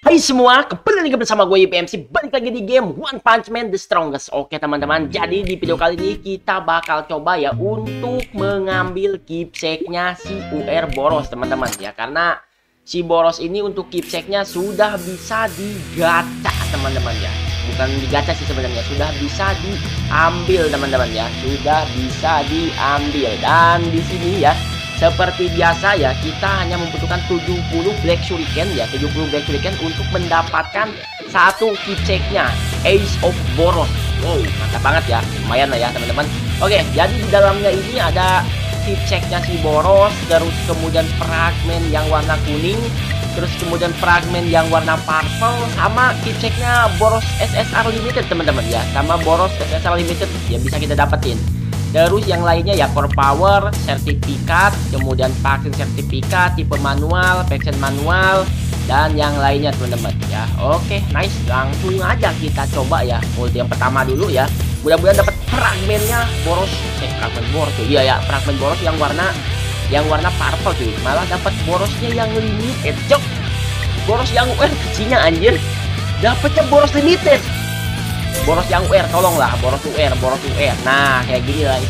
Hai semua, kembali lagi bersama gue YPMC. Balik lagi di game One Punch Man The Strongest. Oke teman-teman, jadi di video kali ini kita bakal coba ya untuk mengambil keepsake-nya si UR Boros teman-teman ya. Karena si Boros ini untuk keepsake-nya sudah bisa digacha teman-teman ya. Bukan digacha sih sebenarnya, sudah bisa diambil teman-teman ya. Sudah bisa diambil. Dan di sini ya, seperti biasa ya, kita hanya membutuhkan 70 Black Shuriken ya, 70 Black Shuriken untuk mendapatkan satu keepsake-nya Ace of Boros. Wow, mantap banget ya, lumayan lah ya teman-teman. Oke, jadi di dalamnya ini ada keepsake-nya si Boros, terus kemudian fragmen yang warna kuning, terus kemudian fragmen yang warna purple, sama keepsake-nya Boros SSR Limited teman-teman ya, sama Boros SSR Limited ya bisa kita dapetin. Terus yang lainnya ya core power, sertifikat, kemudian vaksin sertifikat, tipe manual, faction manual, dan yang lainnya teman-teman ya. Oke, nice, langsung aja kita coba ya. Multi yang pertama dulu ya. Mudah-mudahan dapat fragmennya Boros, fragmen Boros tuh. Iya ya, fragmen Boros yang warna purple tuh. Malah dapat Borosnya yang limited, cok. Boros yang kecilnya anjir. Dapatnya Boros limited. Boros yang UR, tolonglah Boros UR. Nah, kayak gini lah.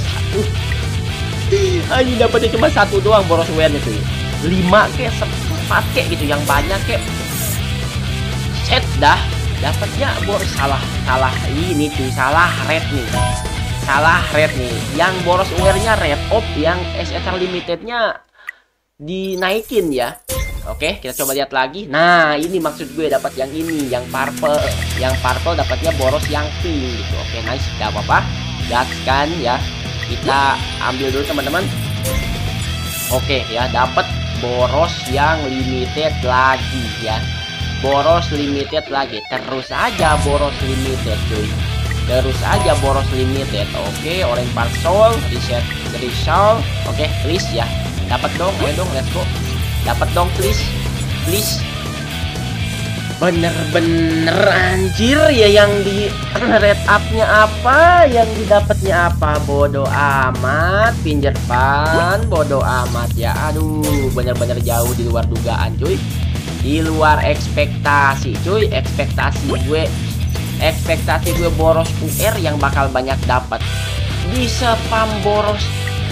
Ini dapatnya cuma satu doang Boros UR itu. 5 kek, 4 kek gitu, yang banyak kek. Set dah. Dapatnya Boros salah ini cuy, salah red nih. Yang Boros UR-nya red op, yang SSR limitednya dinaikin ya. Oke, kita coba lihat lagi. Nah, ini maksud gue dapat yang ini, yang purple. Yang purple dapatnya Boros yang pink gitu. Oke, nice, gak apa-apa. Gaskan ya. Kita ambil dulu teman-teman. Oke ya, dapat Boros yang limited lagi ya. Boros limited lagi. Terus aja Boros limited cuy. Oke, orange parcel, reset result. Oke, please ya. Dapat dong, ayo dong, let's go. Dapat dong, please. Bener-bener anjir ya, yang di red up-nya apa, yang didapatnya apa, bodoh amat. Pinjer pan, bodoh amat ya. Aduh, bener-bener jauh di luar dugaan cuy, di luar ekspektasi cuy. Ekspektasi gue Boros UR yang bakal banyak dapat. Bisa spam Boros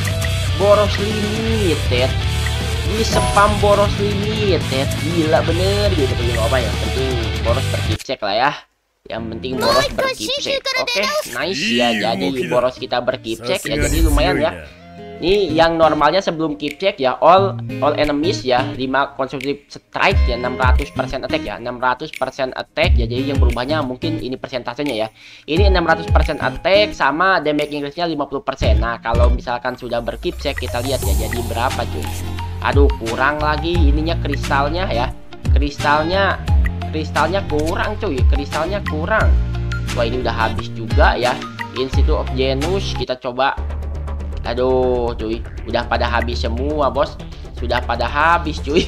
limited. Di spam Boros limited, gila bener gitu. Apa ya, penting Boros berkeepsake lah ya. Yang penting Boros berkeepsake. Oke, nice ya. Jadi Boros kita berkeepsake ya, jadi lumayan ya. Ini yang normalnya sebelum keepsake ya, all enemies ya, 5 constructive strike ya, 600% attack ya, 600% attack ya. Jadi yang berubahnya mungkin ini persentasenya ya. Ini 600% attack sama damage increase-nya 50%. Nah, kalau misalkan sudah berkeepsake, kita lihat ya jadi berapa cuy. Aduh, kurang lagi ininya, kristalnya ya. Kristalnya kurang cuy, Wah, ini udah habis juga ya. Institute of Genus kita coba. Aduh cuy, udah pada habis semua bos. Sudah pada habis cuy.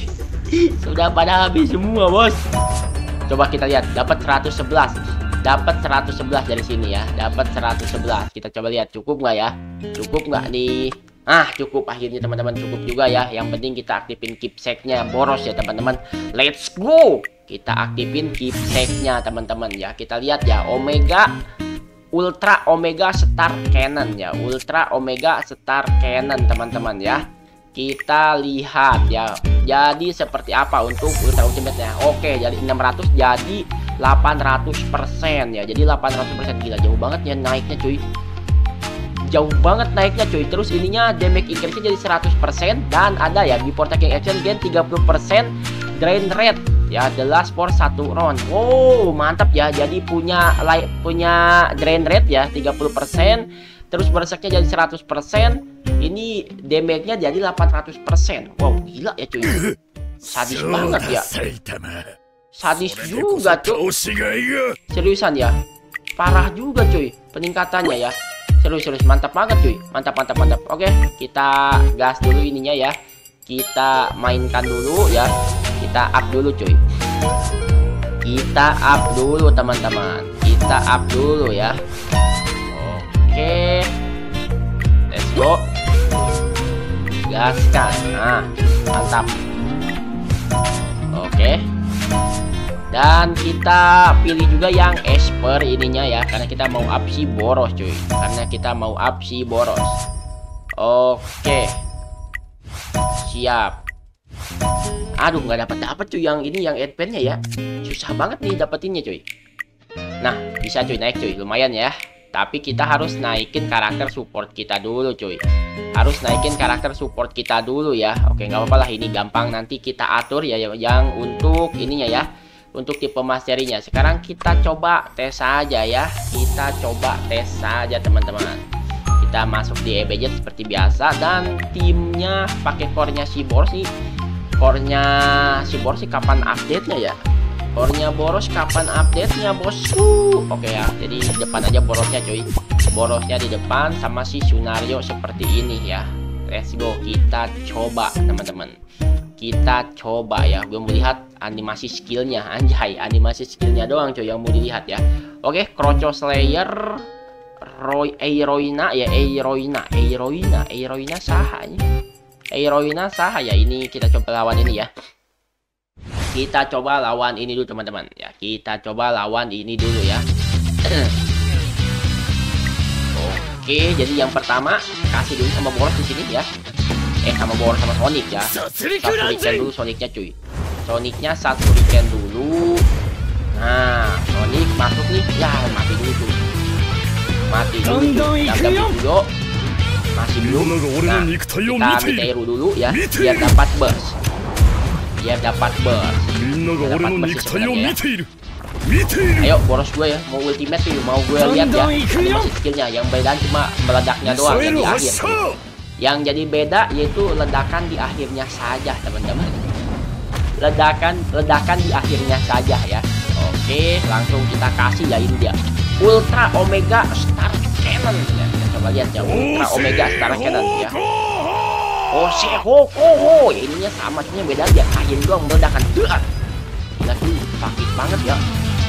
Bos. Coba kita lihat, dapat 111. Dari sini ya, dapat 111. Kita coba lihat cukup nggak ya? Cukup nggak nih? Cukup akhirnya teman-teman, cukup juga ya. Yang penting kita aktifin keepsake-nya Boros ya teman-teman. Let's go. Kita aktifin keepsake-nya teman-teman ya. Kita lihat ya, Ultra Omega Star Cannon ya. Teman-teman ya. Kita lihat ya. Jadi seperti apa untuk Ultra Ultimate-nya. Oke, jadi 600 jadi 800% ya. Jadi 800%, gila jauh banget ya naiknya cuy. Terus ininya damage increase-nya jadi 100%, dan ada ya before taking action gain 30% drain rate ya, the last for 1 round. Wow, mantap ya. Jadi punya drain rate ya 30%, terus berseknya jadi 100%. Ini damage-nya jadi 800%. Wow, gila ya cuy. Sadis banget ya. Sadis juga cuy. Seriusan ya. Parah juga cuy peningkatannya ya. Serius, mantap banget cuy. Mantap. Oke, kita gas dulu ininya ya. Kita mainkan dulu ya. Kita up dulu cuy. Teman-teman. Kita up dulu ya. Oke, let's go. Gaskan. Nah, mantap. Oke. Dan kita pilih juga yang Esper ininya ya, karena kita mau up si Boros cuy. Karena kita mau up si Boros. Oke. Siap. Aduh, nggak dapat cuy yang ini, yang advance-nya ya. Susah banget nih dapetinnya cuy. Nah, bisa cuy naik cuy, lumayan ya. Tapi kita harus naikin karakter support kita dulu cuy. Harus naikin karakter support kita dulu ya. Oke, nggak apa-apa lah, ini gampang nanti kita atur ya yang untuk ininya ya. Untuk tipe masterinya. Sekarang kita coba tes saja ya. Kita coba tes saja teman-teman. Kita masuk di EBJ seperti biasa. Dan timnya pakai core-nya si Boros nih. Core-nya si Boros sih kapan update-nya ya? Core-nya Boros kapan update-nya bosku? Oke ya, jadi di depan aja Borosnya cuy. Borosnya di depan sama si Sunario seperti ini ya. Let's go, kita coba teman-teman. Kita coba ya, gue mau lihat animasi skillnya. Anjay, animasi skillnya doang cuy yang mau dilihat ya. Oke, Kroco Slayer, Eiroina ya, Eiroina sahanya. Eiroina saha ya, ini kita coba lawan ini ya. Kita coba lawan ini dulu teman-teman ya. Kita coba lawan ini dulu ya. Oke, jadi yang pertama kasih dulu sama Boros di sini ya. Sama Boros sama Sonic ya. Satu Shuriken dulu Sonicnya cuy. Sonicnya satu Shuriken dulu. Nah, Sonic masuk nih. Ya, mati dulu cuy. Mati dulu. Dulu. Masih belum. Nah, kita Miteiru dulu ya. Biar dapat burst. Biar dapat burst. Dapat burst sebenarnya ya. Ayo Boros gue ya, mau ultimate tuh, mau gue lihat ya animasi skillnya. Yang beda cuma meledaknya doang yang di akhir tuh. Yang jadi beda yaitu ledakan di akhirnya saja teman-teman. Ledakan di akhirnya saja ya. Oke, langsung kita kasih ya ini dia. Ultra Omega Star Cannon ya. Kita coba lihat ya, Ultra Omega Star Cannon ya. Osehokoho, ya ininya sama, cuma beda dia akhir doang meledakan. Gila tuh, sakit banget ya.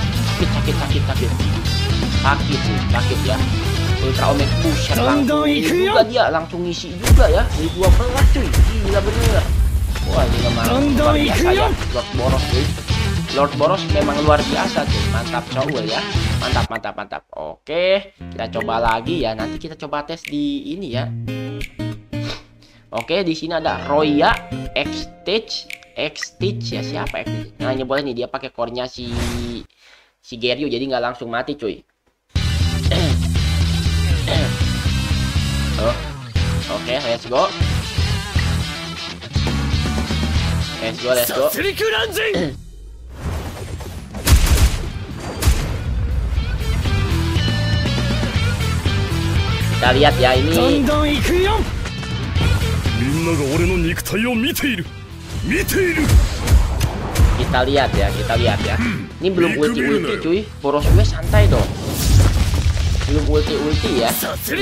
Sakit ya. Ultra Omega Pusher langsung juga dia, langsung ngisi juga ya. Dari 12 cuy, gila bener. Wah, ini memang luar biasa ya Lord Boros cuy. Lord Boros memang luar biasa cuy. Mantap cowok ya. Mantap. Oke, kita coba lagi ya. Nanti kita coba tes di ini ya. Oke, di sini ada Roya X-Stitch ya, siapa X-Stitch? Nah, ini boleh nih, dia pakai core-nya si Geryu, jadi nggak langsung mati cuy. Oke, let's go. Kita lihat ya ini. Kita lihat ya. Ini belum ulti cuy. Boros gue santai dong. Belum ulti ya.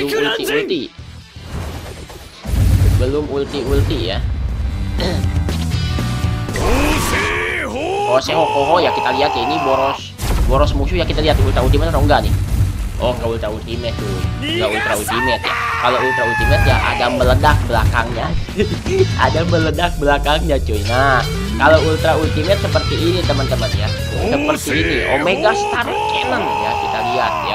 Belum ulti ya. Osehokoho ya, kita lihat ya, ini Boros musuh ya, kita lihat ultra ultimate atau enggak nih. Oh, nggak ultra ultimate tuh. Nggak ultra ultimate ya. Kalau ultra ultimate ya ada meledak belakangnya. Ada meledak belakangnya cuy. Nah, kalau ultra ultimate seperti ini teman-teman ya. Seperti ini, Omega Star Cannon ya, kita lihat ya.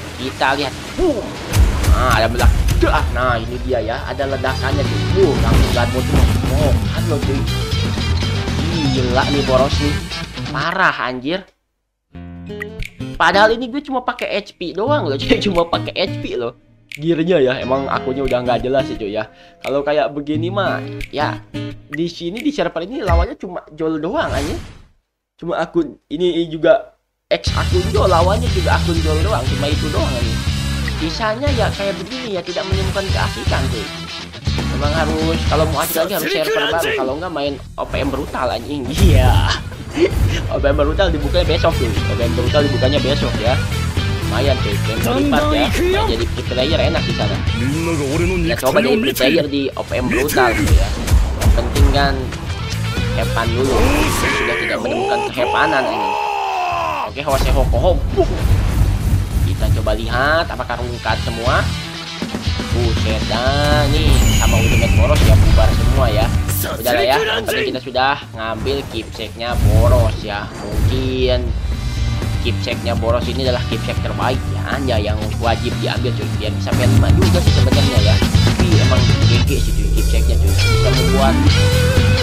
Nah, ada meledak. Nah, ini dia ya, ada ledakannya tuh. Langsung garbo tuh. Oh, kan lo cuy. Gila nih Boros nih. Parah anjir. Padahal ini gue cuma pakai HP doang loh, cuma pakai HP loh. Gearnya ya, emang akunnya udah nggak jelas sih cuy ya. Kalau kayak begini mah, ya di sini di server ini lawannya cuma Jol doang aja. Cuma akun ini juga X akun Jol, lawannya juga akun Jol doang, cuma itu doang aja. Sisanya ya kayak begini ya, tidak menemukan keasikan tuh. Memang harus, kalau mau asik lagi harus server baru, kalau nggak main OPM brutal anjing. Iya. OPM brutal dibukanya besok tuh. OPM brutal dibukanya besok ya. Lumayan tuh, game berlipat ya. Nah, jadi free player enak di sana. Ya coba jadi free player di OPM brutal tuh ya. Yang penting kan hepan dulu. Sudah tidak menemukan kehepanan ini. Oke, Hosehokoho. Kita coba lihat apakah rungkat semua. Buset dah nih, sama ultimate Boros ya bubar semua ya. Udah lah ya, tadi kita sudah ngambil keepsake-nya boros ya. Mungkin keepsake-nya boros ini adalah keepsake terbaik ya, yang wajib diambil cuy, biar bisa P5 juga sih sebenarnya ya. Tapi emang GG sih cuy keepsake-nya cuy, bisa membuat